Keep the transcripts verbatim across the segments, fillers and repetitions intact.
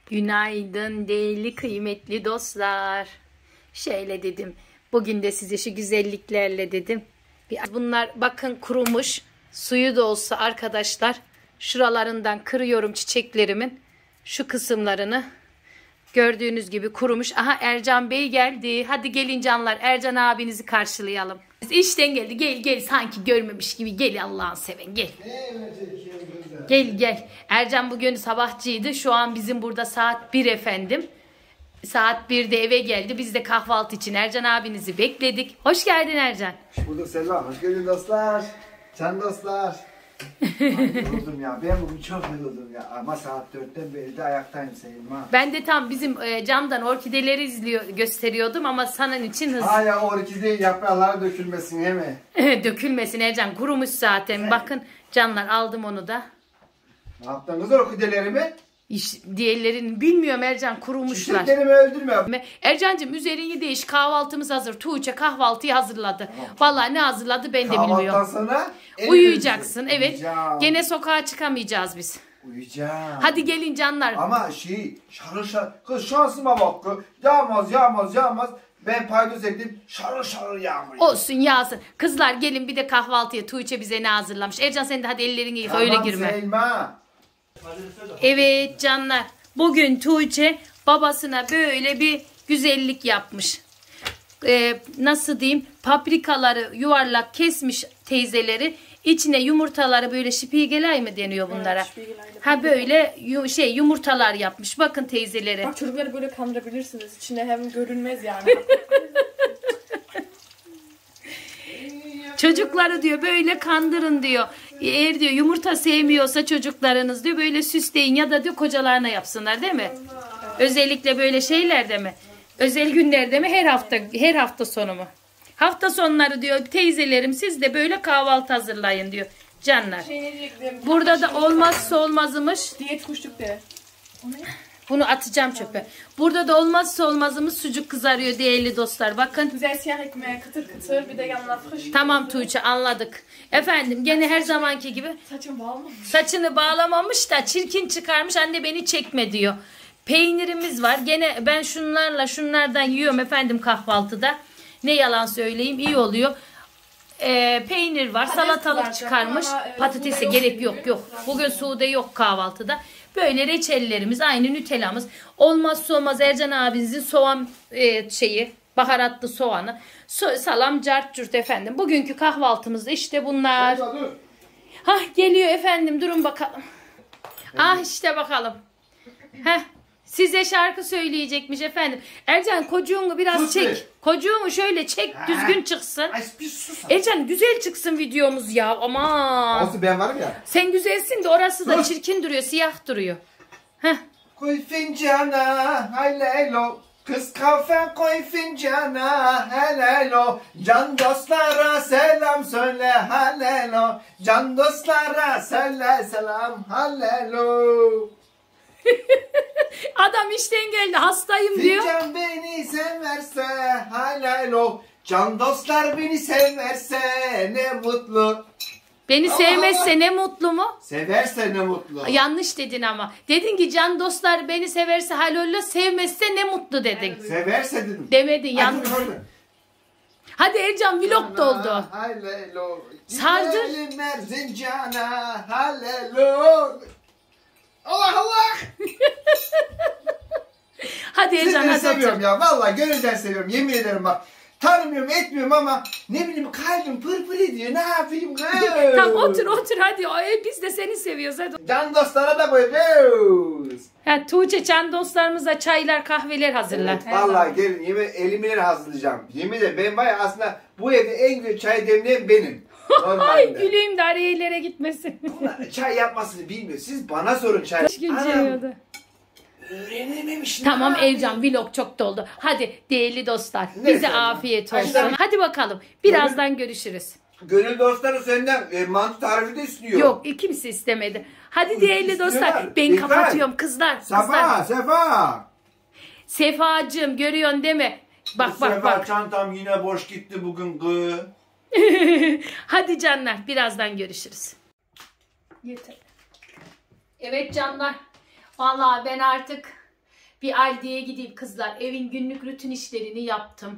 Günaydın değerli kıymetli dostlar. Şöyle dedim. Bugün de size şu güzelliklerle dedim. Bunlar bakın kurumuş. Suyu da olsa arkadaşlar. Şuralarından kırıyorum çiçeklerimin. Şu kısımlarını. Gördüğünüz gibi kurumuş. Aha Ercan Bey geldi. Hadi gelin canlar. Ercan abinizi karşılayalım. İşten geldi. Gel gel sanki görmemiş gibi. Gel Allah'ını seven gel. Gel gel. Ercan bugün sabahçıydı. Şu an bizim burada saat bir efendim. Saat birde eve geldi. Biz de kahvaltı için Ercan abinizi bekledik. Hoş geldin Ercan. Hoş bulduk Selva. Hoş geldin dostlar. Can dostlar. Yoruldum ya. Ben bugün çok yoruldum ya. Ama saat dörtten beri de ayaktayım Selma. Ben de tam bizim e, camdan orkideleri izliyor gösteriyordum ama senin için hızlı. Ha ya orkide yaprağlar dökülmesin he mi? Dökülmesin Ercan. Kurumuş zaten. Evet. Bakın canlar aldım onu da. Ne yaptınız orkidelerimi? İş, diğerlerini bilmiyorum Ercan, kurumuşlar. Çiçeklerimi öldürme. Ercancığım üzerini değiş, kahvaltımız hazır. Tuğçe kahvaltıyı hazırladı. Tamam. Vallahi ne hazırladı ben de bilmiyorum. Kahvaltıdan sonra uyuyacaksın. Evet. Uyuyacağım. Gene sokağa çıkamayacağız biz. Uyuyacağım. Hadi gelin canlar. Ama şey şarıl şarıl. Kız şansıma bak kız. Yağmaz yağmaz yağmaz. Ben paydos ettim. Şarıl şarıl yağmur. Olsun yağsın. Kızlar gelin bir de kahvaltıya. Tuğçe bize ne hazırlamış. Ercan sen de hadi ellerini yıka, tamam, öyle girme. Selma. Evet canlar. Bugün Tuğçe babasına böyle bir güzellik yapmış. Ee, nasıl diyeyim? Paprikaları yuvarlak kesmiş teyzeleri. İçine yumurtaları böyle şipigelay mı deniyor bunlara? Evet, ha böyle yu şey yumurtalar yapmış. Bakın teyzeleri. Bak çocukları böyle kandırabilirsiniz. İçine hem görünmez yani. Çocukları diyor böyle kandırın diyor. Eğer diyor yumurta sevmiyorsa çocuklarınız diyor böyle süsleyin ya da diyor kocalarına yapsınlar değil mi? Özellikle böyle şeylerde mi? Özel günlerde mi? Her hafta her hafta sonu mu? Hafta sonları diyor teyzelerim siz de böyle kahvaltı hazırlayın diyor canlar. Burada da olmazsa olmazımız diyet kuşluk de. Bunu atacağım çöpe. Burada da olmazsa olmazımız sucuk kızarıyor değerli dostlar. Bakın. Güzel siyah ekmeğe kıtır kıtır bir de yanına friş. Tamam Tuğçe anladık. Efendim gene her zamanki gibi. Saçını bağlamamış. Saçını bağlamamış da çirkin çıkarmış, anne beni çekme diyor. Peynirimiz var. Gene ben şunlarla şunlardan yiyorum efendim kahvaltıda. Ne yalan söyleyeyim iyi oluyor. Ee, peynir var. Patates salatalık çıkarmış. Ama, e, patatese gerek yok yok. Bugün Sude yok kahvaltıda. Böyle reçellerimiz aynı Nutella'mız. Olmazsa olmaz Ercan abinizin soğan e, şeyi baharatlı soğanı. So salam cart cürt efendim. Bugünkü kahvaltımızda işte bunlar. Hah geliyor efendim durun bakalım. Ah işte bakalım. Heh. Size şarkı söyleyecekmiş efendim. Ercan kocuğunu biraz sus çek. Be. Kocuğunu şöyle çek ha. Düzgün çıksın. Ay, bir sus. Ercan güzel çıksın videomuz ya. Aman. Nasıl ben varım ya. Sen güzelsin de orası sus. Da çirkin duruyor. Siyah duruyor. Heh. Koy fincana hello. Kız kahve koy fincana hello. Can dostlara selam söyle hello. Can dostlara söyle selam hello. Adam işten geldi hastayım diyor. Fincan beni severse hello. Can dostlar beni severse ne mutlu. Beni Allah sevmezse Allah. Ne mutlu mu? Severse ne mutlu. Yanlış dedin ama. Dedin ki can dostlar beni severse halolla, sevmezse ne mutlu dedin. Severse dedim. Demedin yanlış. Hadi Ercan vlog doldu. Hello. Sardır. Erzincana hello. Allah Allah. Hadi Ercan hadi. Seviyorum ya. Vallahi gönülden seviyorum. Yemin ederim bak. Tanımıyorum etmiyorum ama ne bileyim kalbim pır pır ediyor. Ne yapayım? Tamam otur otur hadi. Ay, biz de seni seviyoruz hadi. Can dostlara da koyuyoruz. Ha, Tuğçe can dostlarımıza çaylar kahveler hazırlar. Evet, vallahi gelin yemin elimle hazırlayacağım. Yemin ederim ben var ya aslında bu evde en güzel çay demleyen benim. Ay güleyim de arayelere gitmesin. Bunlar çay yapmasını bilmiyor. Siz bana sorun çay. Anam. Öğrenememiş. Tamam Evcan vlog çok doldu. Hadi değerli dostlar ne bize efendim? Afiyet olsun. Ayşe. Hadi bakalım birazdan Gönül, görüşürüz. Gönül dostları senden e, mantı tarifi de istiyor. Yok kimse istemedi. Hadi değerli İstiyorlar. Dostlar ben İlkay. Kapatıyorum kızlar. Sefa Sefa. Sefacığım görüyorsun değil mi? Bak Bu bak Sefa, bak. Çantam yine boş gitti bugün gı. Hadi canlar birazdan görüşürüz. Yeter. Evet canlar. Vallahi ben artık Bir Aldi'ye gideyim kızlar. Evin günlük rutin işlerini yaptım.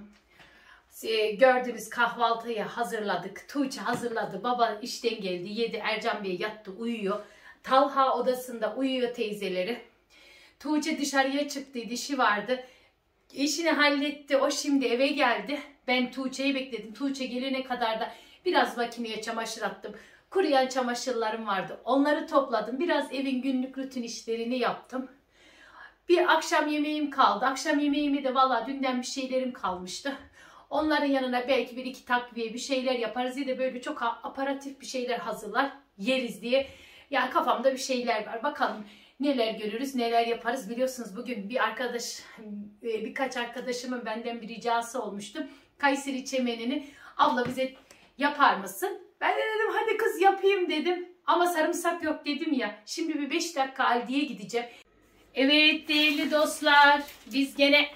Ee, gördünüz, kahvaltıyı hazırladık. Tuğçe hazırladı. Baba işten geldi, yedi. Ercan Bey yattı, uyuyor. Talha odasında uyuyor teyzeleri. Tuğçe dışarıya çıktı, işi vardı. İşini halletti. O şimdi eve geldi. Ben Tuğçe'yi bekledim. Tuğçe gelene kadar da biraz makineye çamaşır attım. Kuruyan çamaşırlarım vardı. Onları topladım. Biraz evin günlük rutin işlerini yaptım. Bir akşam yemeğim kaldı. Akşam yemeğimi de valla dünden bir şeylerim kalmıştı. Onların yanına belki bir iki takviye bir şeyler yaparız. Ya da böyle çok aparatif bir şeyler hazırlar yeriz diye. Yani kafamda bir şeyler var. Bakalım neler görürüz, neler yaparız. Biliyorsunuz bugün bir arkadaş, birkaç arkadaşımın benden bir ricası olmuştu. Kayseri çemenini abla bize yapar mısın? Ben de dedim hadi kız yapayım dedim. Ama sarımsak yok dedim ya. Şimdi bir beş dakika Aldi'ye gideceğim. Evet değerli dostlar, biz gene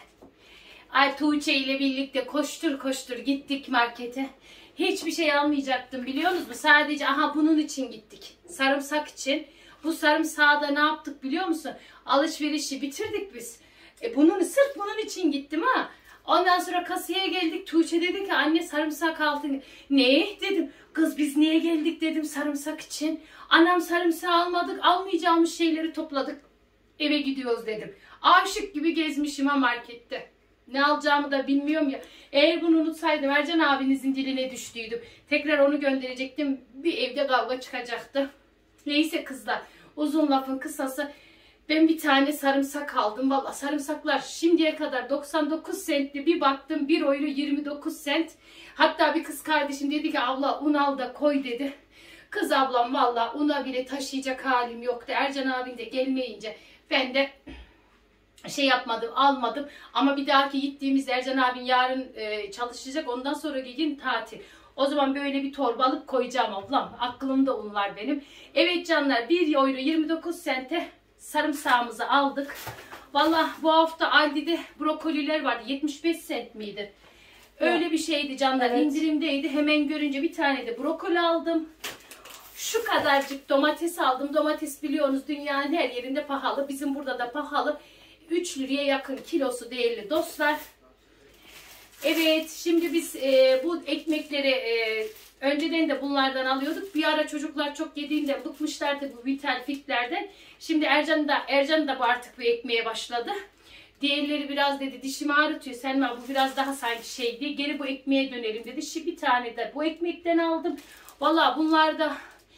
Ay Tuğçe ile birlikte koştur koştur gittik markete. Hiçbir şey almayacaktım biliyor musunuz? Sadece aha bunun için gittik. Sarımsak için. Bu sarımsağı da ne yaptık biliyor musun? Alışverişi bitirdik biz. E bunun sırf bunun için gittim ha. Ondan sonra kasaya geldik. Tuğçe dedi ki anne sarımsak aldın. Ne dedim. Kız biz niye geldik dedim sarımsak için. Anam sarımsağı almadık. Almayacağımız şeyleri topladık. Eve gidiyoruz dedim. Aşık gibi gezmişim ha markette. Ne alacağımı da bilmiyorum ya. Eğer bunu unutsaydım Ercan abinizin diline düştüydüm. Tekrar onu gönderecektim. Bir evde kavga çıkacaktı. Neyse kızlar. Uzun lafın kısası. Ben bir tane sarımsak aldım. Vallahi sarımsaklar şimdiye kadar doksan dokuz centti. Bir baktım bir euro yirmi dokuz cent. Hatta bir kız kardeşim dedi ki abla un al da koy dedi. Kız ablam vallahi una bile taşıyacak halim yoktu. Ercan abin de gelmeyince ben de şey yapmadım, almadım. Ama bir dahaki gittiğimizde Ercan abin yarın e, çalışacak. Ondan sonra gün tatil. O zaman böyle bir torba alıp koyacağım ablam. Aklımda un var benim. Evet canlar, bir euro yirmi dokuz sente sarımsağımızı aldık. Vallahi bu hafta Aldi'de brokoliler vardı. yetmiş beş sent miydi? Öyle bir şeydi canlar. Evet. İndirimdeydi. Hemen görünce bir tane de brokoli aldım. Şu kadarcık domates aldım. Domates biliyorsunuz dünyanın her yerinde pahalı. Bizim burada da pahalı. üç liraya yakın kilosu değerli dostlar. Evet, şimdi biz e, bu ekmekleri e, önceden de bunlardan alıyorduk. Bir ara çocuklar çok yediğinde bıkmışlardı bu Vital Fit'lerden. Şimdi Ercan da Ercan da bu artık bu ekmeğe başladı. Diğerleri biraz dedi dişimi ağrıtıyor. Selma bu biraz daha sanki şeydi. Geri bu ekmeğe dönelim dedi. Şimdi bir tane de bu ekmekten aldım. Vallahi bunlar da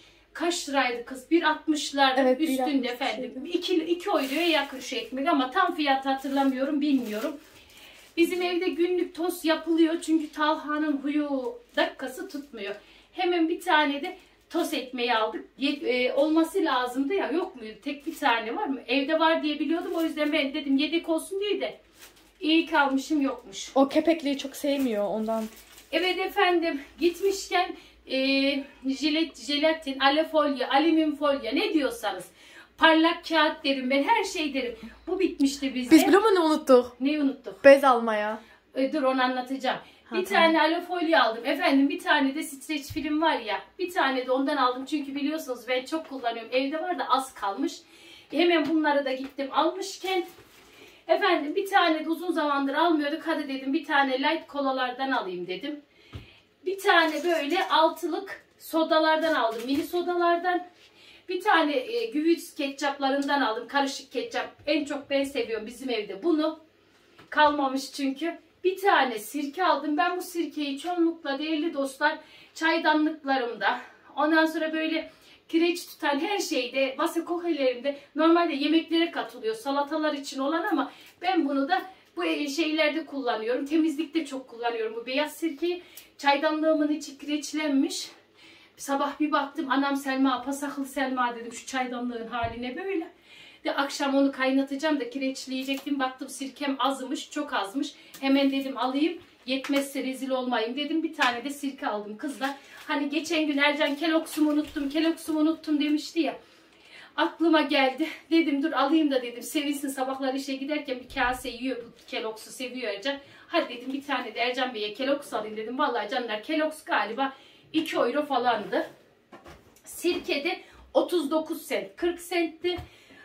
kaç liraydı kız? bir altmışlar evet, üstünde efendim. iki euroya yakın şu ekmek ama tam fiyatı hatırlamıyorum, bilmiyorum. Bizim evde günlük tost yapılıyor çünkü Talha'nın huyu dakikası tutmuyor. Hemen bir tane de tost ekmeği aldık. E, olması lazımdı ya, yok muydu? Tek bir tane var mı? Evde var diye biliyordum, o yüzden ben dedim yedek olsun diye de iyi kalmışım, yokmuş. O kepekliği çok sevmiyor ondan. Evet efendim, gitmişken e, jilet, jelatin, alefolya, alüminyum folya ne diyorsanız. Parlak kağıt derim ben, her şey derim. Bu bitmişti bizde. Biz biliyor musun ne unuttuk? Neyi unuttuk? Bez almaya. E, dur onu anlatacağım. Ha, bir tamam. tane alofolya aldım. Efendim bir tane de streç film var ya. Bir tane de ondan aldım. Çünkü biliyorsunuz ben çok kullanıyorum. Evde var da az kalmış. Hemen bunları da gittim almışken. Efendim bir tane de uzun zamandır almıyorduk. Hadi dedim bir tane light kolalardan alayım dedim. Bir tane böyle altılık sodalardan aldım. Mini sodalardan. Bir tane e, güveç ketçaplarından aldım. Karışık ketçap. En çok ben seviyorum bizim evde bunu. Kalmamış çünkü. Bir tane sirke aldım. Ben bu sirkeyi çoğunlukla değerli dostlar çaydanlıklarımda, ondan sonra böyle kireç tutan her şeyde, vasekokelerimde normalde yemeklere katılıyor. Salatalar için olan ama ben bunu da bu şeylerde kullanıyorum. Temizlikte çok kullanıyorum bu beyaz sirkeyi. Çaydanlığımın içi kireçlenmiş. Sabah bir baktım anam Selma, pasaklı Selma dedim şu çaydanlığın haline böyle. De akşam onu kaynatacağım da kireçleyecektim. Baktım sirkem azmış, çok azmış. Hemen dedim alayım. Yetmezse rezil olmayayım dedim. Bir tane de sirke aldım kızlar. Hani geçen gün Ercan Kellogg'sumu unuttum, Kellogg'sumu unuttum demişti ya. Aklıma geldi. Dedim dur alayım da dedim. Sevinsin, sabahlar işe giderken bir kase yiyor bu Kellogg'su, seviyor Ercan. Hadi dedim bir tane de Ercan Bey'e Kellogg's alayım dedim. Vallahi canlar Kellogg's galiba iki euro falandı. Sirke de otuz dokuz sent, kırk sentti.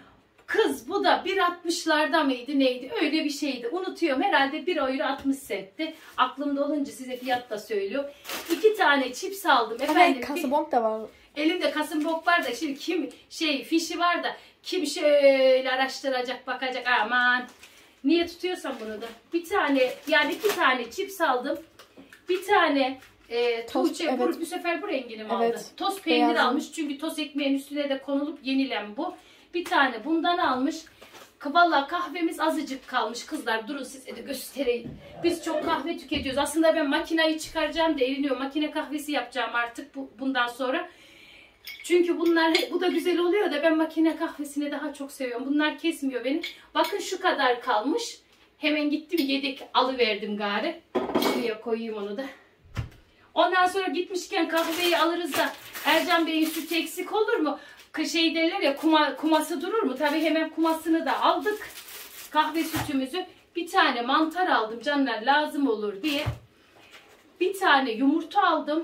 Kız bu da bir altmışlarda mıydı neydi öyle bir şeydi. Unutuyorum herhalde bir euro altmış centti. Aklımda olunca size fiyat da söylüyorum. İki tane chips aldım. Efendim, Evet, kasabonk da var. Elimde kasabonk var da şimdi kim şey fişi var da kim şöyle araştıracak bakacak aman. Niye tutuyorsam bunu da. Bir tane yani iki tane chips aldım. Bir tane e, Tost, Tuğçe evet. bu, bu sefer bu rengini mi Evet, aldı? Toz peynir beyazını. almış çünkü toz ekmeğin üstüne de konulup yenilen bu. Bir tane bundan almış. Valla kahvemiz azıcık kalmış kızlar. Durun size de göstereyim. Biz çok kahve tüketiyoruz. Aslında ben makineyi çıkaracağım da eriniyor. Makine kahvesi yapacağım artık bu, bundan sonra. Çünkü bunlar bu da güzel oluyor da ben makine kahvesini daha çok seviyorum. Bunlar kesmiyor beni. Bakın şu kadar kalmış. Hemen gittim yedek alıverdim gari. Şuraya koyayım onu da. Ondan sonra gitmişken kahveyi alırız da Ercan Bey'in sütü eksik olur mu? Şey derler ya kuma, kuması durur mu? Tabii hemen kumasını da aldık. Kahve sütümüzü. Bir tane mantar aldım canlar lazım olur diye. Bir tane yumurta aldım.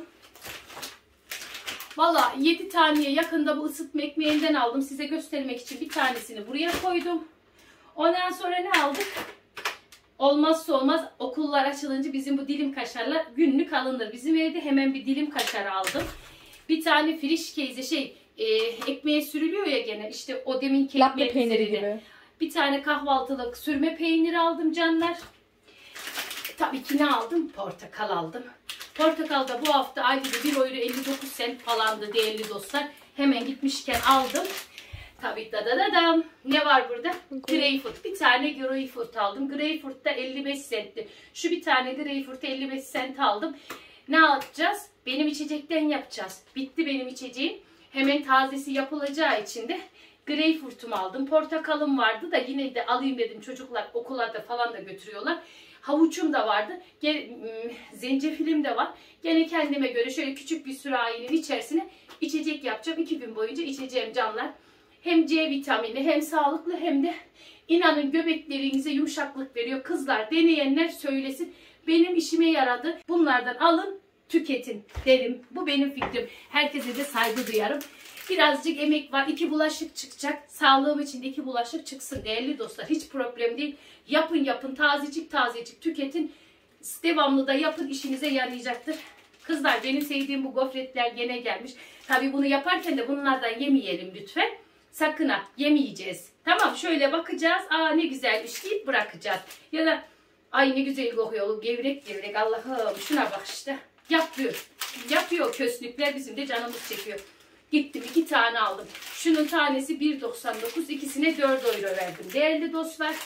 Valla yedi taneye yakında bu ısıtma ekmeğinden aldım. Size göstermek için bir tanesini buraya koydum. Ondan sonra ne aldık? Olmazsa olmaz okullar açılınca bizim bu dilim kaşarlar günlük alınır. Bizim evde hemen bir dilim kaşar aldım. Bir tane frişkeyze şey e, ekmeğe sürülüyor ya gene işte o deminki Latte ekmeğin peyniri üzerine. gibi. Bir tane kahvaltılık sürme peyniri aldım canlar. Tabii ki ne aldım? Portakal aldım. Portakal da bu hafta ayda bir euro elli dokuz cent falandı değerli dostlar. Hemen gitmişken aldım. Tabii da da da dam. Ne var burada? Greyfurt. Bir tane greyfurt aldım. Greyfurt da elli beş centti. Şu bir tane greyfurt elli beş cent aldım. Ne yapacağız? Benim içecekten yapacağız. Bitti benim içeceğim. Hemen tazesi yapılacağı için de greyfurtumu aldım. Portakalım vardı da yine de alayım dedim. Çocuklar okullarda falan da götürüyorlar. Havuçum da vardı. Zencefilim de var. Gene kendime göre şöyle küçük bir sürahinin içerisine içecek yapacağım. iki gün boyunca içeceğim canlar. Hem C vitamini hem sağlıklı hem de inanın göbeklerinize yumuşaklık veriyor. Kızlar deneyenler söylesin. Benim işime yaradı. Bunlardan alın tüketin derim. Bu benim fikrim. Herkese de saygı duyarım. Birazcık emek var. İki bulaşık çıkacak. Sağlığım için de iki bulaşık çıksın değerli dostlar. Hiç problem değil. Yapın yapın. Tazecik tazecik tüketin. Devamlı da yapın. İşinize yarayacaktır. Kızlar benim sevdiğim bu gofretler gene gelmiş. Tabii bunu yaparken de bunlardan yemeyelim lütfen. Sakın ha yemeyeceğiz. Tamam şöyle bakacağız. Aa ne güzelmiş deyip bırakacağız. Ya da ay ne güzel kokuyor. Gevrek gevrek Allah'ım şuna bak işte. Yapıyor. Yapıyor köslükler bizim de canımız çekiyor. Gittim iki tane aldım. Şunun tanesi bir doksan dokuz. İkisine dört euro verdim. Değerli dostlar.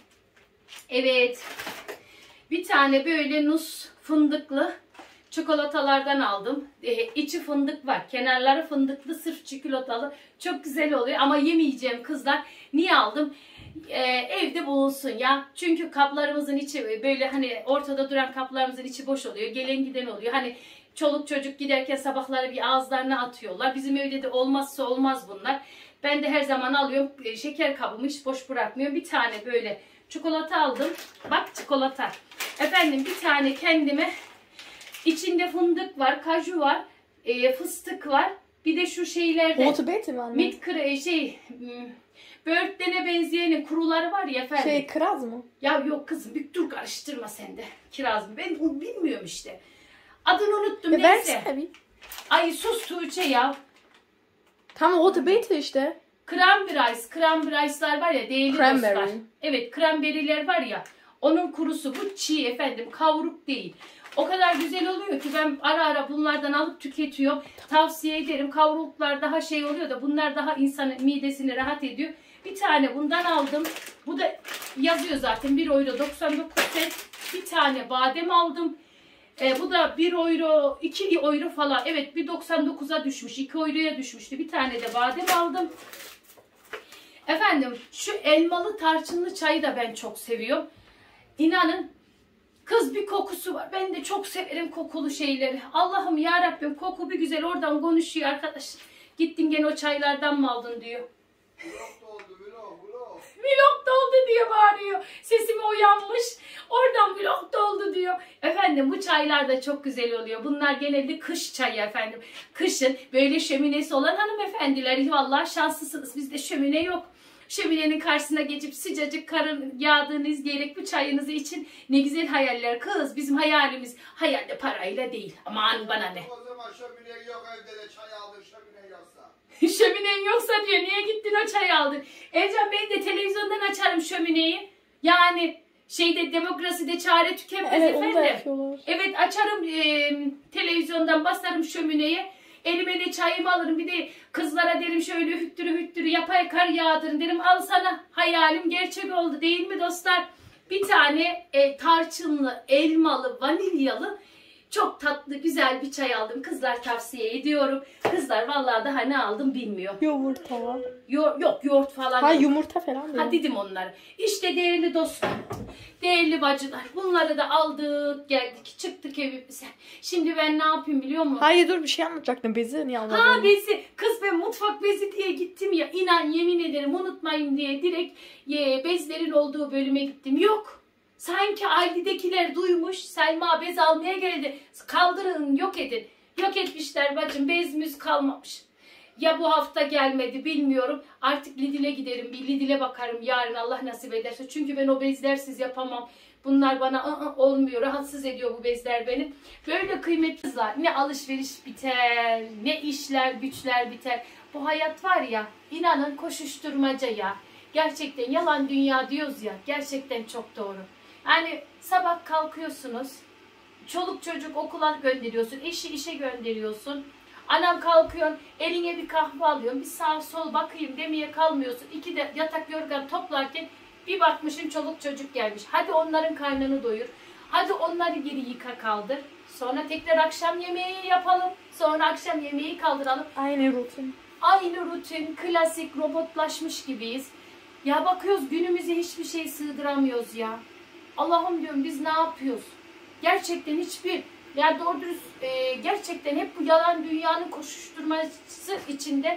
Evet. Bir tane böyle nus fındıklı çikolatalardan aldım. Ee, içi fındık var. Kenarları fındıklı sırf çikolatalı. Çok güzel oluyor ama yemeyeceğim kızlar. Niye aldım? Ee, evde bulunsun ya. Çünkü kaplarımızın içi böyle hani ortada duran kaplarımızın içi boş oluyor. Gelen giden oluyor. Hani çoluk çocuk giderken sabahları bir ağızlarına atıyorlar. Bizim evde de olmazsa olmaz bunlar. Ben de her zaman alıyorum. Şeker kabımı hiç boş bırakmıyorum. Bir tane böyle çikolata aldım. Bak çikolata. Efendim bir tane kendime içinde fındık var, kaju var, e, fıstık var. Bir de şu şeylerde Otobeti mi anne? mit kre, şey böğürtlene benzeyenin kuruları var ya efendim. Şey kiraz mı? Ya yok kızım bir dur karıştırma sen de. Kiraz mı? Ben bunu bilmiyorum işte. Adını unuttum Ya neyse. versene bir. Ay sus Tuğçe ya. Tamam otobeti işte. Cranberry, cranberry'slar var ya değerli Cranberry. dostlar. Evet cranberry'ler var ya. Onun kurusu bu çiğ efendim kavruk değil. O kadar güzel oluyor ki ben ara ara bunlardan alıp tüketiyorum. Tavsiye ederim. Kavruluklar daha şey oluyor da bunlar daha insanın midesini rahat ediyor. Bir tane bundan aldım. Bu da yazıyor zaten bir euro doksan dokuz cent. Bir tane badem aldım. E, bu da bir euro iki euro falan. Evet bir doksan dokuza düşmüş. iki euroya düşmüştü. Bir tane de badem aldım. Efendim şu elmalı tarçınlı çayı da ben çok seviyorum. İnanın kız bir kokusu var. Ben de çok severim kokulu şeyleri. Allah'ım ya Rabbim koku bir güzel oradan konuşuyor arkadaş. Gittin gene o çaylardan mı aldın diyor. Vlog doldu vlog vlog. Vlog doldu diye bağırıyor. Sesime uyanmış. Oradan vlog doldu diyor. Efendim bu çaylar da çok güzel oluyor. Bunlar genelde kış çayı efendim. Kışın böyle şöminesi olan hanımefendiler vallahi şanslısınız. Bizde şömine yok. Şöminenin karşısına geçip sıcacık karın yağdığını izleyerek bu çayınızı için ne güzel hayaller. Kız bizim hayalimiz hayalde parayla değil. Aman bana ne. O zaman şömine yok evde de çay aldın şömine yoksa. Şöminen yoksa diyor niye gittin o çayı aldın. Ercan ben de televizyondan açarım şömineyi. Yani şeyde demokraside çare tükenmez Evet, onu da efendim. yapıyorlar. Evet açarım e, televizyondan basarım şömineye. Elime de çayımı alırım. Bir de kızlara derim şöyle hüttürü hüttürü yapay kar yağdırın derim. Al sana hayalim gerçek oldu değil mi dostlar? Bir tane e, tarçınlı, elmalı, vanilyalı çok tatlı güzel bir çay aldım. Kızlar tavsiye ediyorum. Kızlar vallahi daha ne aldım bilmiyor. Yumurta. Yo, yok yoğurt falan Ha yok. yumurta falan değil. Ha dedim onları. İşte değerli dostlar, değerli bacılar. Bunları da aldık, geldik, çıktık evimize. Şimdi ben ne yapayım biliyor musun? Hayır dur bir şey anlatacaktım. Bezi niye anladın? Ha bezi. Kız ben mutfak bezi diye gittim ya. İnan yemin ederim unutmayın diye direkt ye, bezlerin olduğu bölüme gittim. Yok. Sanki Aldi'dekiler duymuş. Selma bez almaya geldi. Kaldırın yok edin. Yok etmişler bacım. Bez müz kalmamış. Ya bu hafta gelmedi bilmiyorum. Artık Lidl'e giderim. Bir Lidl'e bakarım yarın Allah nasip ederse. Çünkü ben o bezlersiz yapamam. Bunlar bana ı -ı, olmuyor. Rahatsız ediyor bu bezler beni. Böyle kıymetliler. Ne alışveriş biter, ne işler güçler biter. Bu hayat var ya, inanın koşuşturmaca ya. Gerçekten yalan dünya diyoruz ya. Gerçekten çok doğru. Yani sabah kalkıyorsunuz. Çoluk çocuk okula gönderiyorsun. Eşi işe gönderiyorsun. Anam kalkıyorsun, eline bir kahve alıyorsun, bir sağ sol bakayım demeye kalmıyorsun. İki de yatak yorgan toplarken bir bakmışsın çoluk çocuk gelmiş. Hadi onların karnını doyur. Hadi onları geri yıka kaldır. Sonra tekrar akşam yemeği yapalım. Sonra akşam yemeği kaldıralım. Aynı rutin. Aynı rutin, klasik, robotlaşmış gibiyiz. Ya bakıyoruz günümüze hiçbir şey sığdıramıyoruz ya. Allah'ım diyorum biz ne yapıyoruz? Gerçekten hiçbir... Ya doğru dürüst e, gerçekten hep bu yalan dünyanın koşuşturması içinde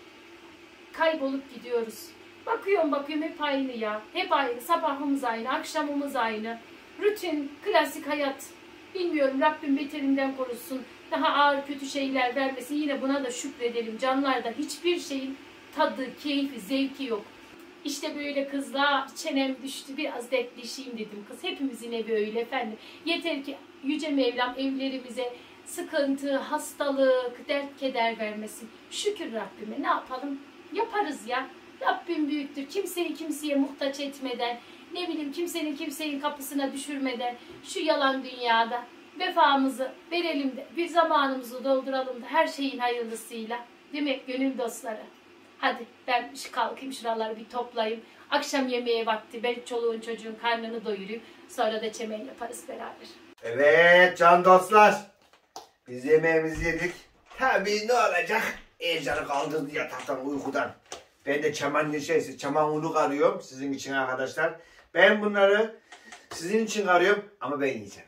kaybolup gidiyoruz. Bakıyorum bakıyorum hep aynı ya. Hep aynı. Sabahımız aynı, akşamımız aynı. Rutin, klasik hayat. Bilmiyorum Rabbim beterinden korusun. Daha ağır kötü şeyler vermesin. Yine buna da şükredelim. Canlarda hiçbir şeyin tadı, keyfi, zevki yok. İşte böyle kızlar çenem düştü biraz dertleşeyim dedim kız. Hepimizin evi öyle efendim. Yeter ki Yüce Mevlam evlerimize sıkıntı, hastalık, dert, keder vermesin. Şükür Rabbime ne yapalım? Yaparız ya. Rabbim büyüktür. Kimseyi kimseye muhtaç etmeden, ne bileyim kimsenin kimsenin kapısına düşürmeden şu yalan dünyada vefamızı verelim de bir zamanımızı dolduralım da her şeyin hayırlısıyla. Değil mi gönül dostları? Hadi ben kalkayım şuraları bir toplayayım. Akşam yemeğe vakti ben çoluğun çocuğun karnını doyurayım. Sonra da çemen yaparız beraber. Evet can dostlar. Biz yemeğimizi yedik. Tabii ne olacak? Ercan'ı kaldırdı yataktan uykudan. Ben de çaman şeysi, çaman unu arıyorum sizin için arkadaşlar. Ben bunları sizin için arıyorum ama ben yiyeceğim.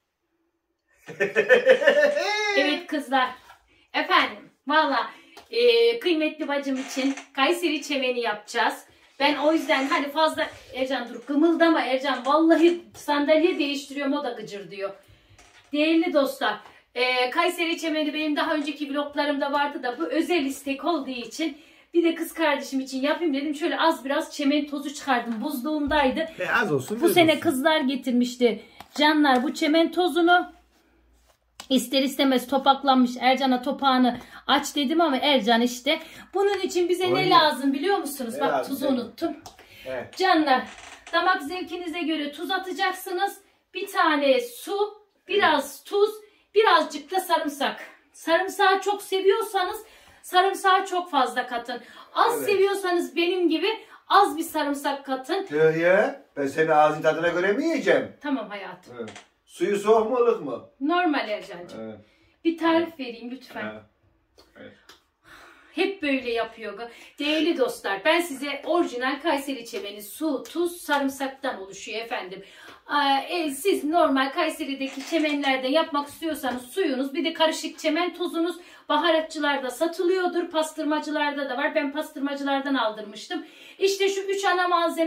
Evet kızlar. Efendim valla e, kıymetli bacım için Kayseri çemeni yapacağız. Ben o yüzden hani fazla Ercan dur kımıldama Ercan vallahi sandalye değiştiriyorum o da gıcır diyor. Değerli dostlar e, Kayseri çemeni benim daha önceki vloglarımda vardı da bu özel istek olduğu için bir de kız kardeşim için yapayım dedim. Şöyle az biraz çemen tozu çıkardım buzluğumdaydı. E, az olsun. Bu sene olsun. kızlar getirmişti canlar bu çemen tozunu. İster istemez topaklanmış Ercan'a topağını aç dedim ama Ercan işte. Bunun için bize Oynuyor. ne lazım biliyor musunuz? Ne Bak lazım, tuzu değil mi? unuttum. Evet. Canlar damak zevkinize göre tuz atacaksınız. Bir tane su, biraz tuz, birazcık da sarımsak. Sarımsağı çok seviyorsanız sarımsağı çok fazla katın. Az Evet. seviyorsanız benim gibi az bir sarımsak katın. Diyor ya ben seni ağzın tadına göre mi yiyeceğim? Tamam hayatım. Evet. Suyu soğuk mu ılık mı? Normal Ercan'cığım. Evet. Bir tarif vereyim lütfen. Evet. Evet. Hep böyle yapıyor. Değerli dostlar ben size orijinal Kayseri çemeni su, tuz, sarımsaktan oluşuyor efendim. Ee, siz normal Kayseri'deki çemenlerden yapmak istiyorsanız suyunuz bir de karışık çemen tozunuz baharatçılarda satılıyordur. Pastırmacılarda da var. Ben pastırmacılardan aldırmıştım. İşte şu üç ana malzeme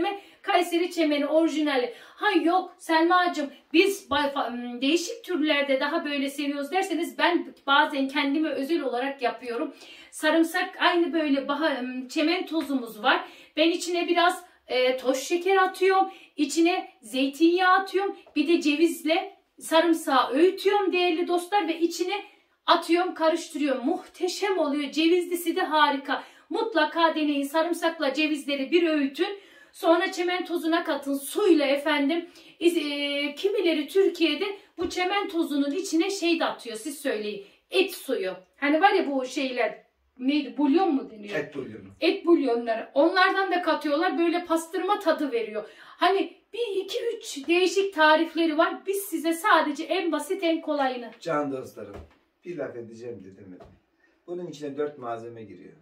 Kayseri çemeni orijinali. Ha yok Selma'cığım biz değişik türlerde daha böyle seviyoruz derseniz ben bazen kendime özel olarak yapıyorum. Sarımsak aynı böyle çemen tozumuz var. Ben içine biraz e, toz şeker atıyorum. İçine zeytinyağı atıyorum. Bir de cevizle sarımsağı öğütüyorum değerli dostlar ve içine atıyorum, karıştırıyorum. Muhteşem oluyor. Cevizlisi de harika. Mutlaka deneyin. Sarımsakla cevizleri bir öğütün. Sonra çemen tozuna katın. Suyla efendim. E, kimileri Türkiye'de bu çemen tozunun içine şey de atıyor. Siz söyleyin. Et suyu. Hani var ya bu şeyler. Neydi? Bulyon mu deniyor? Et bulyonu. Et bulyonları. Onlardan da katıyorlar. Böyle pastırma tadı veriyor. Hani bir, iki, üç değişik tarifleri var. Biz size sadece en basit, en kolayını. Can dostlarım. Bir laf edeceğim de demedim. Bunun içine dört malzeme giriyor.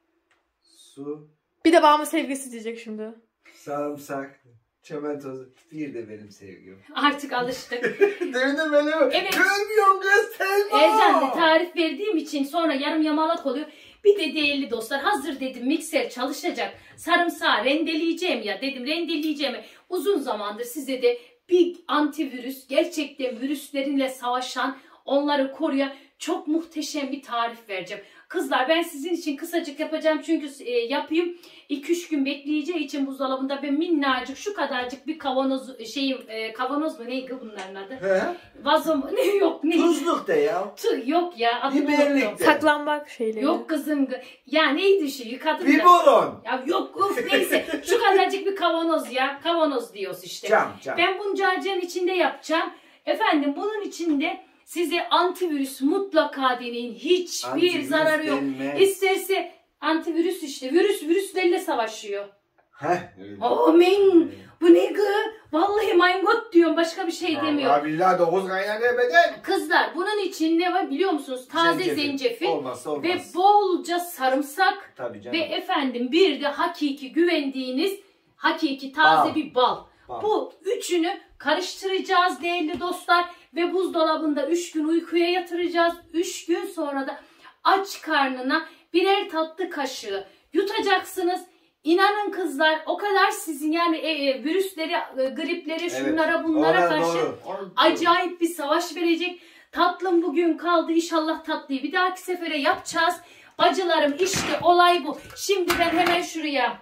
Su. Bir de bağımlı sevgisi diyecek şimdi. Sarımsak. Çemen tozu. Bir de benim sevgim. Artık alıştık. Demin de benim. Evet. Görmüyorum kız Selma. Ercan de tarif verdiğim için sonra yarım yamalak oluyor. Bir de değerli dostlar hazır dedim mikser çalışacak. Sarımsağı rendeleyeceğim ya dedim rendeleyeceğim. Uzun zamandır size de bir antivirüs gerçekten virüslerinle savaşan onları koruyan çok muhteşem bir tarif vereceğim. Kızlar ben sizin için kısacık yapacağım çünkü e, yapayım. iki üç gün bekleyeceği için buzdolabında ben minnacık şu kadarcık bir kavanoz şeyim e, kavanoz mu neydi bunların adı? He? Vazo mu? Ne yok ne? Tuzluk de ya. Tu, yok ya. Adını Biberlik unuttum. de. Saklambaç şeyleri. Yok kızım. Ya neydi şu yıkadım da. Biberon. Ya yok uf neyse. Şu kadarcık bir kavanoz ya. Kavanoz diyoruz işte. Cam cam. Ben bunu carcanın içinde yapacağım. Efendim bunun içinde size antivirüs mutlaka deneyin. Hiçbir Antivirüs zararı yok. denmez. İsterse antivirüs işte. Virüs virüslerle savaşıyor. Heh. Öyle. Amin. Bu ne gı? Vallahi maygot diyorum. Başka bir şey demiyorum. Vallahi billahi dokuz kaynağı beden. Kızlar bunun için ne var biliyor musunuz? Taze zencefil, zencefil olmazsa olmaz. ve bolca sarımsak Tabii canım. ve efendim bir de hakiki güvendiğiniz hakiki taze Bal. bir bal. Bal. Bu üçünü karıştıracağız değerli dostlar ve buzdolabında üç gün uykuya yatıracağız. üç gün sonra da aç karnına birer tatlı kaşığı yutacaksınız. İnanın kızlar o kadar sizin yani e, e, virüsleri, e, gripleri, şunlara bunlara Orada karşı doğru. Orada acayip bir savaş verecek. Tatlım bugün kaldı. İnşallah tatlıyı bir dahaki sefere yapacağız. Bacılarım işte olay bu. Şimdi ben hemen şuraya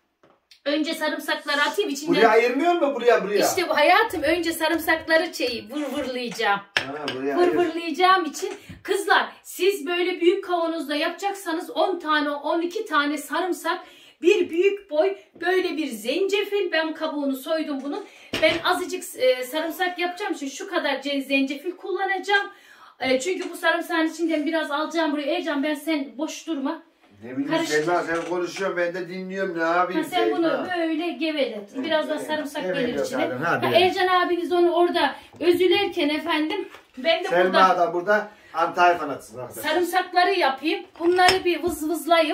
önce sarımsakları atayım içinden. Buraya ayırmıyor mu buraya buraya? İşte bu hayatım önce sarımsakları şeyi vır vırlayacağım. Ha, buraya Vır ayır. vırlayacağım için kızlar siz böyle büyük kavanozda yapacaksanız on tane on iki tane sarımsak, bir büyük boy böyle bir zencefil, ben kabuğunu soydum bunun. Ben azıcık e, sarımsak yapacağım için şu kadar zencefil kullanacağım. E, çünkü bu sarımsağın içinden biraz alacağım buraya. Ercan ben sen boş durma. Ne bileyim Karıştır. Selma sen konuşuyorsun ben de dinliyorum ne yapayım Ha, sen Selma. bunu böyle gevelet. Biraz da sarımsak Evet, gelir evet, içine. zaten. Ha, Ha, evet. Ercan abiniz onu orada özülerken efendim ben de Selma burada da burada Antalya fanatsın arkadaşlar. sarımsakları yapayım. Bunları bir vız vızlayayım.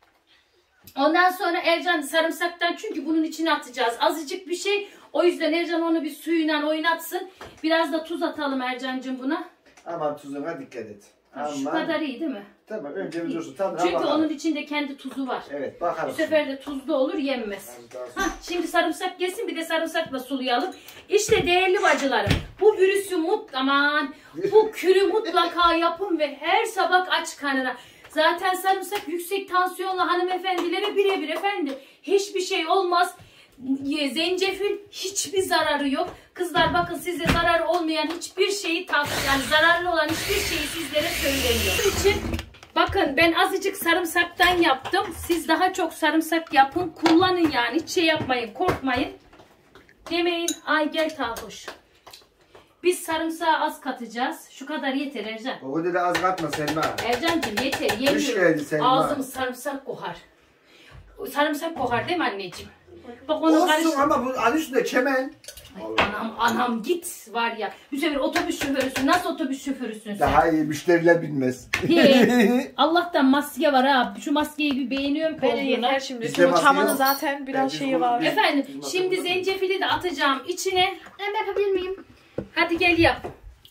Ondan sonra Ercan sarımsaktan çünkü bunun içine atacağız. Azıcık bir şey. O yüzden Ercan onu bir suyuyla oynatsın. Biraz da tuz atalım Ercan'cığım buna. Aman tuzuna dikkat et. Ha, şu Aman. kadar iyi değil mi? Tamam önce bir dursun tadına Çünkü bakalım. onun içinde kendi tuzu var. Evet Bu bakalım. sefer de tuzlu olur yenmez. Tamam. Hah, şimdi sarımsak gelsin bir de sarımsakla sulayalım. İşte değerli bacılarım bu virüsü mut aman bu kürü mutlaka yapın ve her sabah aç karnına. Zaten sarımsak yüksek tansiyonlu hanımefendilere birebir efendim. Hiçbir şey olmaz. Zencefil hiçbir zararı yok. Kızlar bakın size zararı olmayan hiçbir şeyi tavsiye yani zararlı olan hiçbir şeyi sizlere söylemiyor. Bunun için bakın ben azıcık sarımsaktan yaptım. Siz daha çok sarımsak yapın. Kullanın yani. Hiç şey yapmayın. Korkmayın. Demeyin. Ay gel Tahoş. Biz sarımsağı az katacağız. Şu kadar yeter Ercan. O kadar da az katma Selma. Ercan'cığım yeter. Kış Yemiyorum. geldi Selma. Ağzımız sarımsak kokar. Sarımsak kokar değil mi anneciğim? Bak onu Olsun karıştır. ama bu adı üstünde çemen. Ay, anam anam git var ya. Bu sefer otobüs şoförüsün. Nasıl otobüs şoförüsün sen? Daha iyi müşteriler bilmez. He. Allah'tan maske var ha. Şu maskeyi bir beğeniyorum. Bence koltuğuna. yeter şimdi. Bizde Çünkü maske çamanın yok. zaten biraz Biz şeyi bunu- var. biz- Efendim Biz şimdi maske- zencefili de atacağım içine. Ben yapabilir miyim? Hadi gel yap.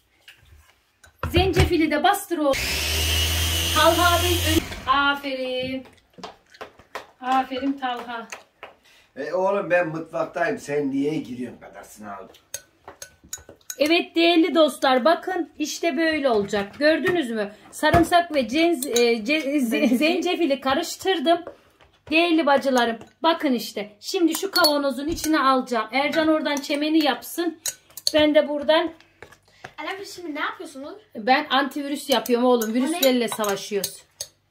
Zencefili de bastır o. Talha Bey. Aferin. Aferin Talha. E oğlum ben mutfaktayım. Sen niye giriyorsun kadarsını aldın? Evet değerli dostlar, bakın işte böyle olacak. Gördünüz mü? Sarımsak ve cenz, e, ce, ze, zencefili karıştırdım. Değerli bacılarım, bakın işte. Şimdi şu kavanozun içine alacağım. Ercan oradan çemeni yapsın. Ben de buradan... Alem şimdi ne yapıyorsunuz? Ben antivirüs yapıyorum oğlum. Virüslerle savaşıyoruz.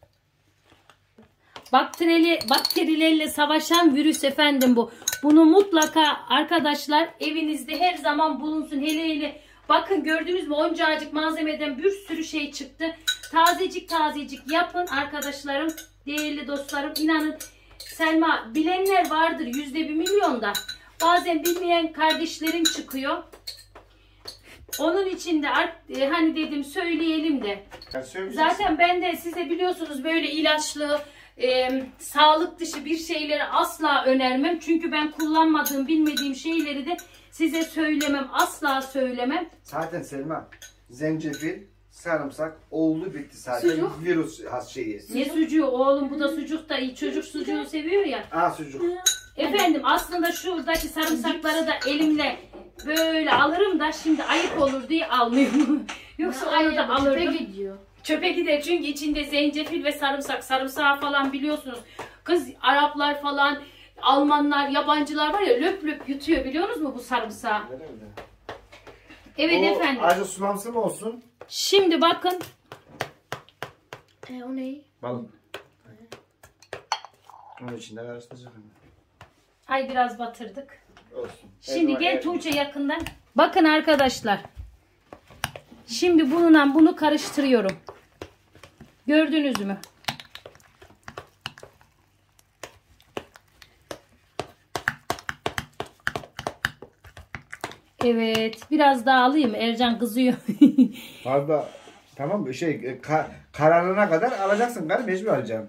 Bakterili, bakterilerle savaşan virüs efendim bu. Bunu mutlaka arkadaşlar evinizde her zaman bulunsun. Hele hele bakın gördünüz mü, oncacık malzemeden bir sürü şey çıktı. Tazecik tazecik yapın arkadaşlarım, değerli dostlarım. İnanın Selma, bilenler vardır yüzde bir milyonda. Bazen bilmeyen kardeşlerim çıkıyor. Onun için de e, hani dedim söyleyelim de. Zaten ben de size biliyorsunuz böyle ilaçlı, e, sağlık dışı bir şeyleri asla önermem. Çünkü ben kullanmadığım, bilmediğim şeyleri de size söylemem. Asla söylemem. Zaten Selma, zencefil, sarımsak oldu bitti zaten. Sucuk. Virüs has şeyi. Ne sucuğu oğlum, bu da sucuk da iyi. Çocuk sucuğu seviyor ya. Aa sucuk. Efendim aslında şuradaki sarımsakları da elimle böyle alırım da şimdi ayıp olur diye almıyorum. Yoksa onu da alırdım. Çöpe gidiyor. Çöpe gider çünkü içinde zencefil ve sarımsak. Sarımsağı falan biliyorsunuz. Kız Araplar falan, Almanlar, yabancılar var ya, löp löp yutuyor, biliyorsunuz mu bu sarımsağı? Evet o efendim. acı sulamsı mı olsun? Şimdi bakın. E o ne? Balık. Onun içinde karıştıracak. Ay biraz batırdık. Olsun. Şimdi Elma gel yer. Tuğçe yakından. Bakın arkadaşlar. Şimdi bununla bunu karıştırıyorum. Gördünüz mü? Evet. Biraz daha alayım. Ercan kızıyor. Fazla tamam mı? Şey ka, kararına kadar alacaksın. Ben mecbur alacağım.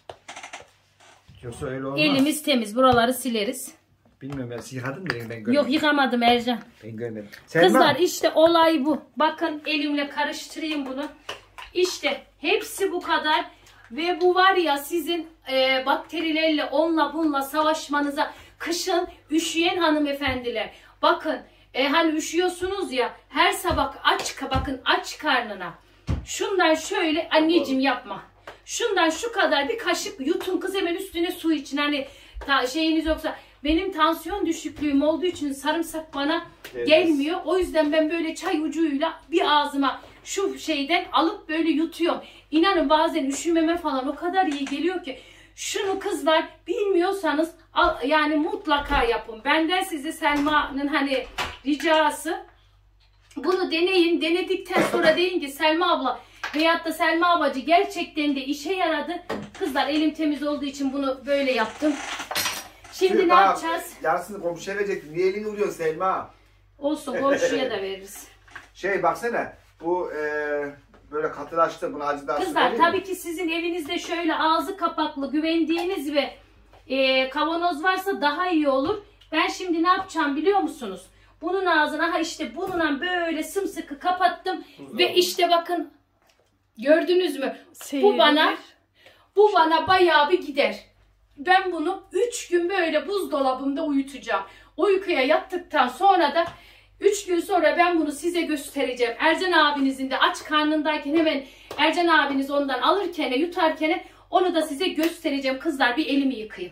Yoksa öyle olmaz. Elimiz temiz. Buraları sileriz. Bilmiyorum ben yıkadın mı? Ben görmedim. Yok yıkamadım Ercan. Ben görmedim. Selma. Kızlar işte olay bu. Bakın elimle karıştırayım bunu. İşte hepsi bu kadar. Ve bu var ya sizin e, bakterilerle onunla bununla savaşmanıza, kışın üşüyen hanımefendiler. Bakın e, hani üşüyorsunuz ya, her sabah aç, bakın aç karnına. Şundan şöyle anneciğim yapma. Şundan şu kadar bir kaşık yutun kız, hemen üstüne su için. Hani ta, şeyiniz yoksa, benim tansiyon düşüklüğüm olduğu için sarımsak bana evet. gelmiyor. O yüzden ben böyle çay ucuyla bir ağzıma şu şeyden alıp böyle yutuyorum. İnanın bazen üşümeme falan o kadar iyi geliyor ki. Şunu kızlar bilmiyorsanız al, yani mutlaka yapın. Benden size Selma'nın hani ricası. Bunu deneyin. Denedikten sonra deyin ki Selma abla veyahut da Selma abacı gerçekten de işe yaradı. Kızlar elim temiz olduğu için bunu böyle yaptım. Şimdi Tüh, ne bak, yapacağız? Yarısını komşuya verecektim. Niye elini vuruyorsun Selma? Olsun, komşuya da veririz. Şey baksana bu e, böyle katılaştı. Bunu acı daha Kızlar tabii ki sizin evinizde şöyle ağzı kapaklı güvendiğiniz ve e, kavanoz varsa daha iyi olur. Ben şimdi ne yapacağım biliyor musunuz? Bunun ağzına ha işte bununla böyle sımsıkı kapattım. Güzel. Ve işte bakın gördünüz mü? Seyir. Bu bana bu bana bayağı bir gider. Ben bunu üç gün böyle buzdolabımda uyutacağım. Uykuya yattıktan sonra da üç gün sonra ben bunu size göstereceğim. Ercan abinizin de aç karnındayken hemen Ercan abiniz ondan alırken, yutarken onu da size göstereceğim. Kızlar bir elimi yıkayayım.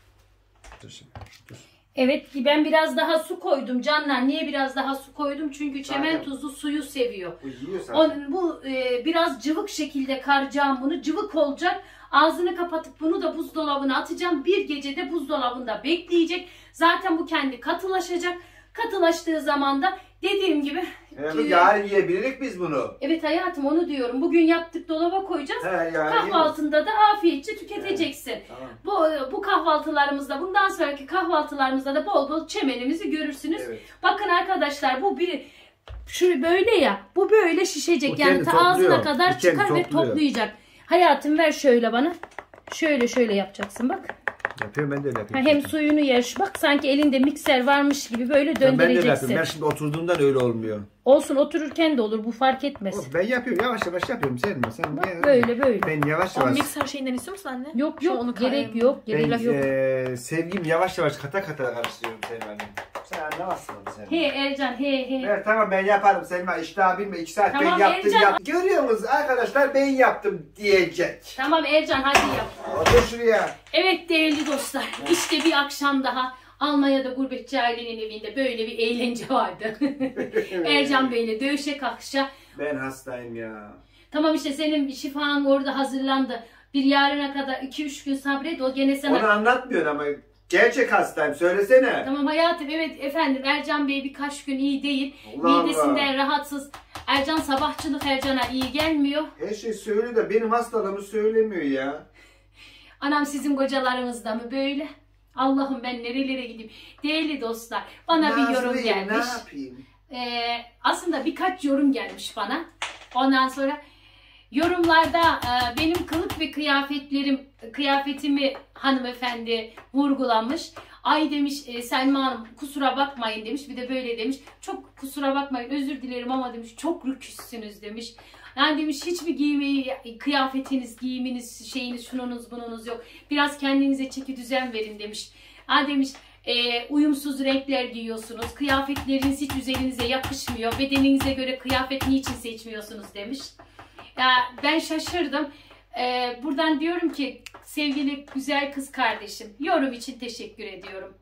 Evet, ben biraz daha su koydum canlar. Niye biraz daha su koydum? Çünkü çemen tuzu suyu seviyor. Onun, bu e, biraz cıvık şekilde karacağım bunu. Cıvık olacak. Ağzını kapatıp bunu da buzdolabına atacağım. Bir gecede buzdolabında bekleyecek. Zaten bu kendi katılaşacak. Katılaştığı zaman da dediğim gibi... Evet, yarın yiyebiliriz biz bunu. Evet hayatım, onu diyorum. Bugün yaptık, dolaba koyacağız. He, kahvaltında da afiyetçe tüketeceksin. Evet, tamam. Bu, bu kahvaltılarımızda, bundan sonraki kahvaltılarımızda da bol bol çemenimizi görürsünüz. Evet. Bakın arkadaşlar, bu bir şu böyle ya, bu böyle şişecek. Bu yani ta ağzına kadar bu çıkar ve toplayacak. Hayatım ver şöyle bana. Şöyle şöyle yapacaksın bak. Yapıyorum, ben de öyle Ha, yapıyorum. hem zaten. suyunu yer. Bak sanki elinde mikser varmış gibi böyle Ben de öyle döndüreceksin. yapıyorum. Ben şimdi oturduğumdan öyle olmuyor. Olsun, otururken de olur, bu fark etmez. Ben yapıyorum, yavaş yavaş yapıyorum. Sen sen Bak, ben- böyle, böyle. Ben yavaş O yavaş. mikser şeyinden istiyor musun anne? Yok Şu yok onu gerek kayayım. yok. Ben Gerek yok. eee sevgim yavaş yavaş kata kata karıştırıyorum Selma. Sen anlamazsın onu sen. He Ercan he he. Evet tamam, ben yaparım Selma. İşte abim iki saat Tamam, ben yaptım Ercan. yap. Görüyor musunuz arkadaşlar, ben yaptım diyecek. Tamam Ercan, hadi yap. Otur şuraya. Evet değerli dostlar, işte bir akşam daha Almanya'da gurbetçi ailenin evinde böyle bir eğlence vardı. Ercan Bey'le dövüşe kalkışa. Ben hastayım ya. Tamam işte senin şifan orada hazırlandı. Bir yarına kadar iki üç gün sabret, o gene sana... Onu anlatmıyorsun ama gerçek hastayım, söylesene. Tamam hayatım, evet efendim, Ercan Bey birkaç gün iyi değil. Allah Midesinden Allah. rahatsız. Ercan sabahçılık Ercan'a iyi gelmiyor. Her şey söylüyor da benim hastalığımı söylemiyor ya. Anam sizin kocalarınız da mı böyle? Allah'ım ben nerelere gideyim? Değerli dostlar, bana bir yorum Nazlıyım, gelmiş. Ne yapayım? Ee, aslında birkaç yorum gelmiş bana. Ondan sonra yorumlarda e, benim kılık ve kıyafetlerim, kıyafetimi hanımefendi vurgulamış. Ay demiş e, Selma Hanım kusura bakmayın demiş. Bir de böyle demiş. Çok kusura bakmayın, özür dilerim ama demiş çok rüküssünüz demiş. Yani demiş hiçbir giymeyi, kıyafetiniz, giyiminiz, şeyiniz, şununuz bununuz yok. Biraz kendinize çeki düzen verin demiş. Ha demiş e, uyumsuz renkler giyiyorsunuz. Kıyafetleriniz hiç üzerinize yakışmıyor. Bedeninize göre kıyafet niçin seçmiyorsunuz demiş. Ya ben şaşırdım. Ee, buradan diyorum ki sevgili güzel kız kardeşim, yorum için teşekkür ediyorum.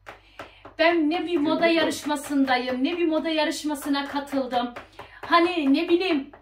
Ben ne bir moda yarışmasındayım, ne bir moda yarışmasına katıldım. Hani ne bileyim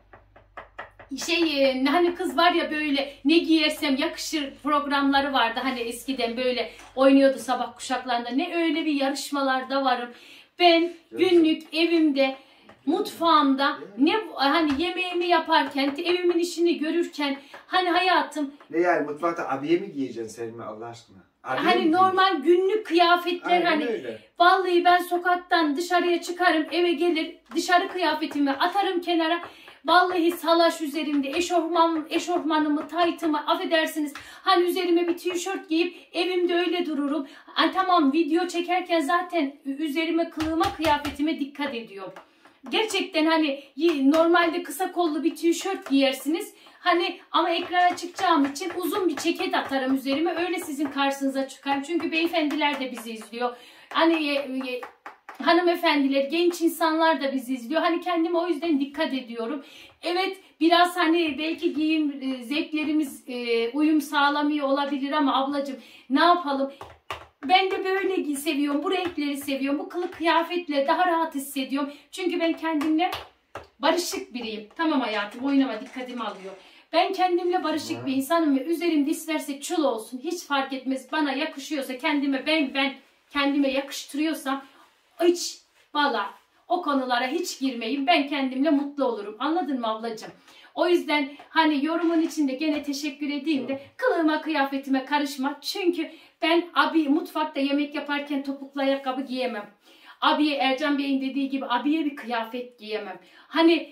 şey e, hani kız var ya böyle ne giyersem yakışır programları vardı hani eskiden, böyle oynuyordu sabah kuşaklarında. Ne öyle bir yarışmalarda varım. Ben günlük evimde, mutfağımda ne hani yemeğimi yaparken, evimin işini görürken hani hayatım Ne yani, mutfakta abiye mi giyeceksin Selma Allah aşkına? Abiye mi hani giyeceksin? normal günlük kıyafetler. Aynen hani öyle. vallahi ben sokaktan dışarıya çıkarım, eve gelir dışarı kıyafetimi atarım kenara. Vallahi salaş üzerimde eşofman, eşofmanımı, taytımı, affedersiniz hani üzerime bir tişört giyip evimde öyle dururum. Hani tamam video çekerken zaten üzerime, kılığıma, kıyafetime dikkat ediyorum. Gerçekten hani normalde kısa kollu bir tişört giyersiniz. Hani ama ekrana çıkacağım için uzun bir ceket atarım üzerime. Öyle sizin karşınıza çıkarım. Çünkü beyefendiler de bizi izliyor. Hani e, e, hanımefendiler, genç insanlar da bizi izliyor. Hani kendime o yüzden dikkat ediyorum. Evet biraz hani belki giyim e, zevklerimiz e, uyum sağlamıyor olabilir ama ablacığım ne yapalım? Ben de böyle seviyorum, bu renkleri seviyorum, bu kılık kıyafetle daha rahat hissediyorum. Çünkü ben kendimle barışık biriyim. Tamam hayatım, oynama, dikkatimi alıyor. Ben kendimle barışık bir insanım ve üzerimde isterse çul olsun, hiç fark etmez. Bana yakışıyorsa, kendime ben ben kendime yakıştırıyorsam hiç valla o konulara hiç girmeyin. Ben kendimle mutlu olurum. Anladın mı ablacığım? O yüzden hani yorumun içinde gene teşekkür edeyim de kılığıma kıyafetime karışma. Çünkü ben abi mutfakta yemek yaparken topuklu ayakkabı giyemem. Abiye, Ercan Bey'in dediği gibi abiye bir kıyafet giyemem. Hani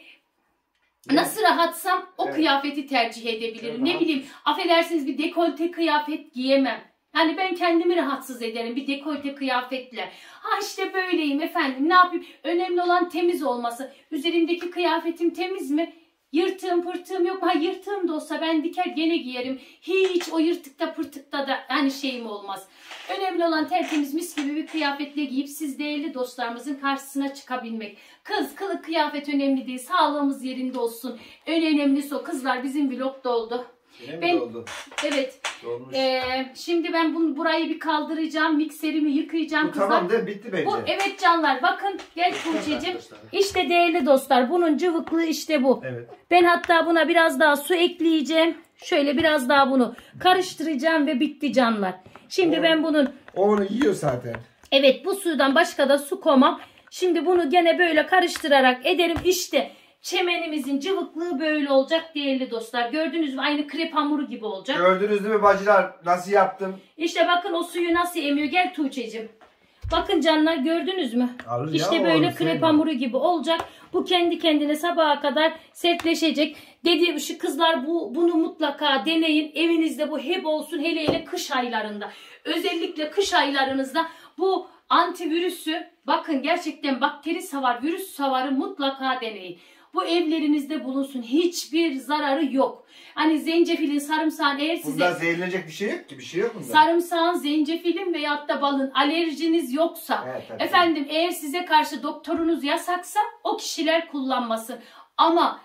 nasıl rahatsam o Evet. kıyafeti tercih edebilirim. Evet. Ne bileyim affedersiniz bir dekolte kıyafet giyemem. Yani ben kendimi rahatsız ederim bir dekolte kıyafetle. Ha işte böyleyim efendim, ne yapayım? Önemli olan temiz olması. Üzerimdeki kıyafetim temiz mi? Yırtığım pırtığım yok mu? Ha yırtığım da olsa ben diker gene giyerim. Hiç o yırtıkta pırtıkta da hani şeyim olmaz. Önemli olan tertemiz mis gibi bir kıyafetle giyip siz değerli dostlarımızın karşısına çıkabilmek. Kız kılık kıyafet önemli değil. Sağlığımız yerinde olsun. En önemlisi o. Kızlar bizim vlog doldu. Yine mi Ben- doldu? Evet. Dolmuş. Ee, şimdi ben bunu burayı bir kaldıracağım. Mikserimi yıkayacağım Bu kızlar. tamam değil mi? Bitti bence. Bu evet canlar bakın gel Tuğçe'cim. arkadaşlar. İşte değerli dostlar bunun cıvıklığı işte bu. Evet. Ben hatta buna biraz daha su ekleyeceğim. Şöyle biraz daha bunu karıştıracağım ve bitti canlar. Şimdi O- ben bunun O onu yiyor zaten. evet bu sudan başka da su koymam. Şimdi bunu gene böyle karıştırarak ederim. İşte çemenimizin cıvıklığı böyle olacak değerli dostlar. Gördünüz mü? Aynı krep hamuru gibi olacak. Gördünüz değil mi bacılar? Nasıl yaptım? İşte bakın o suyu nasıl emiyor. Gel Tuğçe'cim. Bakın canlar, gördünüz mü? Alır işte ya, böyle olur, krep sen hamuru gibi olacak. Bu kendi kendine sabaha kadar sertleşecek. Dediğim şu kızlar, bu bunu mutlaka deneyin. Evinizde bu hep olsun, hele hele kış aylarında. Özellikle kış aylarınızda bu antivirüsü, bakın gerçekten bakteri savar, virüs savarı mutlaka deneyin. Bu evlerinizde bulunsun. Hiçbir zararı yok. Hani zencefilin, sarımsağın eğer size... Bunda zehirlenecek bir şey yok ki. Bir şey yok bunda. Sarımsağın, zencefilin veyahut da balın alerjiniz yoksa, Evet, tabii. efendim eğer size karşı doktorunuz yasaksa o kişiler kullanmasın. Ama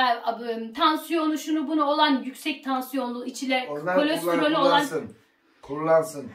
e, tansiyonu şunu bunu olan, yüksek tansiyonlu, içine Onlar kolesterolü kullan- olan... kullansın. Kullansın.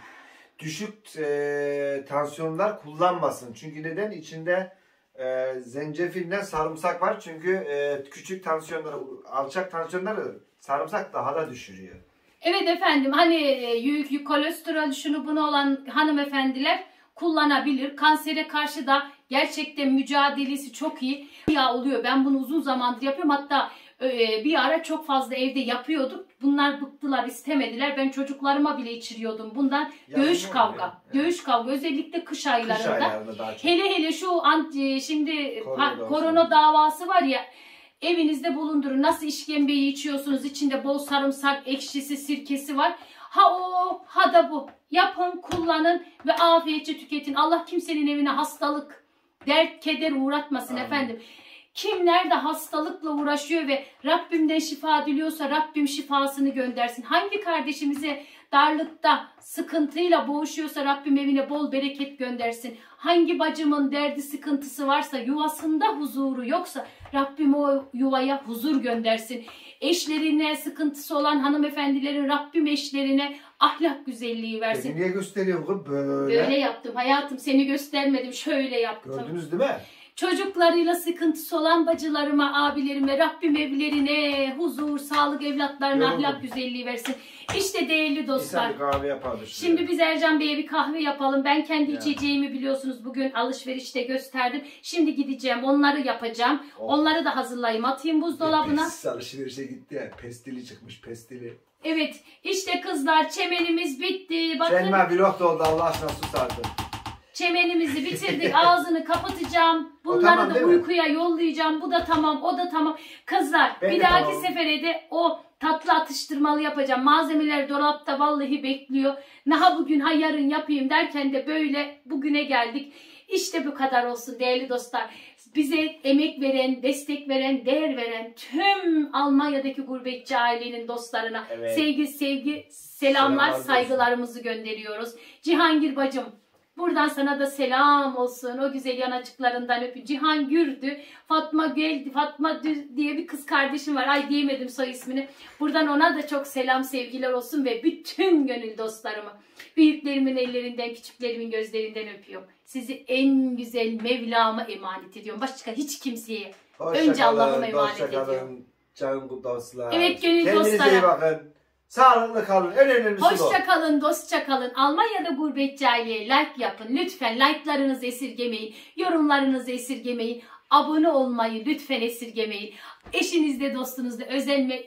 Düşük e, tansiyonlar kullanmasın. Çünkü neden? İçinde e, zencefille sarımsak var. Çünkü e, küçük tansiyonları, alçak tansiyonları sarımsak daha da düşürüyor. Evet efendim, hani e, yük, yük, kolesterol şunu bunu olan hanımefendiler kullanabilir. Kansere karşı da gerçekten mücadelesi çok iyi. Ya oluyor, ben bunu uzun zamandır yapıyorum. Hatta e, bir ara çok fazla evde yapıyorduk. Bunlar bıktılar, istemediler. Ben çocuklarıma bile içiriyordum bundan. Yazın Dövüş oluyor. kavga. Evet. Dövüş kavga özellikle kış aylarında. Kış aylarında daha çok. Hele hele şu anti, şimdi Korona pa- davası. korona davası var ya, evinizde bulundurun. Nasıl işkembeyi içiyorsunuz, içinde bol sarımsak, ekşisi, sirkesi var. Ha o, ha da bu. Yapın, kullanın ve afiyetçe tüketin. Allah kimsenin evine hastalık, dert, keder uğratmasın. Amin. Efendim. Kim nerede hastalıkla uğraşıyor ve Rabbimden şifa diliyorsa Rabbim şifasını göndersin. Hangi kardeşimize darlıkta, sıkıntıyla boğuşuyorsa Rabbim evine bol bereket göndersin. Hangi bacımın derdi, sıkıntısı varsa, yuvasında huzuru yoksa Rabbim o yuvaya huzur göndersin. Eşlerine sıkıntısı olan hanımefendilerin Rabbim eşlerine ahlak güzelliği versin. Beni niye gösteriyorsun kız böyle? Böyle yaptım hayatım, seni göstermedim, şöyle yaptım. Gördünüz değil mi? Çocuklarıyla sıkıntısı olan bacılarıma, abilerime Rabbim evlerine huzur, sağlık, evlatlarına Yoruldum. ahlak güzelliği versin. İşte değerli dostlar. İnsan bir kahve yapardı. Şimdi biz Ercan Bey'e bir kahve yapalım. Ben kendi Ya. içeceğimi biliyorsunuz bugün alışverişte gösterdim. Şimdi gideceğim, onları yapacağım. Oh. Onları da hazırlayayım, atayım buzdolabına. Pes alışverişe gitti ya. Pestili çıkmış, pestili. Evet, işte kızlar, çemenimiz bitti. Bakın. Selma vlog da oldu, Allah aşkına sus artık. Çemenimizi bitirdik. Ağzını kapatacağım. Bunları tamam, da değil mi? uykuya yollayacağım. Bu da tamam, o da tamam. Kızlar, Ben bir de dahaki tamam. sefere de o tatlı atıştırmalı yapacağım. Malzemeler dolapta vallahi bekliyor. Ne ha bugün ha yarın yapayım derken de böyle bugüne geldik. İşte bu kadar olsun değerli dostlar. Bize emek veren, destek veren, değer veren tüm Almanya'daki gurbetçi ailenin dostlarına Evet. sevgi, sevgi, selamlar, Selamlar saygılarımızı gönderiyoruz. Cihangir bacım, buradan sana da selam olsun. O güzel yanacıklarından öpün. Cihan Gürdü, Fatma Gel, Fatma Dü diye bir kız kardeşim var. Ay diyemedim soy ismini. Buradan ona da çok selam, sevgiler olsun ve bütün gönül dostlarımı. Büyüklerimin ellerinden, küçüklerimin gözlerinden öpüyorum. Sizi en güzel Mevlam'a emanet ediyorum. Başka hiç kimseye. Hoşça Önce kalın, Allah'ıma emanet hoşça kalın, ediyorum. canım dostlar. Evet, gönül Kendinize dostlara. iyi bakın. Sağlıklı kalın. En önemlisi bu. Hoşça kalın, dostça kalın. Almanya'da gurbetçi aileye like yapın. Lütfen like'larınızı esirgemeyin. Yorumlarınızı esirgemeyin. Abone olmayı lütfen esirgemeyin. Eşinizle, dostunuzla özel me-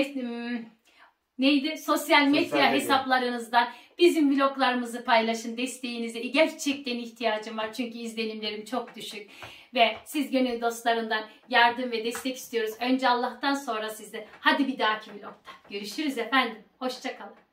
me- neydi? Sosyal medya Sosyal medya. hesaplarınızdan bizim vloglarımızı paylaşın. Desteğinize gerçekten ihtiyacım var. Çünkü izlenimlerim çok düşük. Ve siz gönül dostlarından yardım ve destek istiyoruz. Önce Allah'tan, sonra sizden. Hadi bir dahaki vlogda görüşürüz efendim. Hoşça kalın.